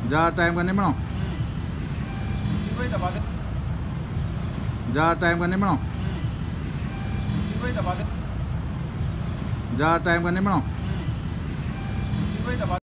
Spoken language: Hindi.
ज़्यादा टाइम का नहीं बनाओ, उसी को ही दबा दे, ज़्यादा टाइम का नहीं बनाओ, उसी को ही दबा दे, ज़्यादा टाइम का नहीं बनाओ। उसी को ही दबा